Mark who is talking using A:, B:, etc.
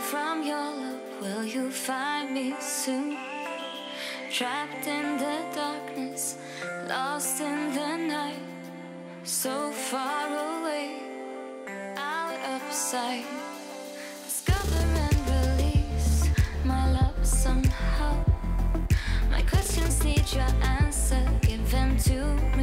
A: from your love, will you find me soon? Trapped in the darkness, lost in the night, so far away, out of sight. Discover and release my love somehow. My questions need your answer, give them to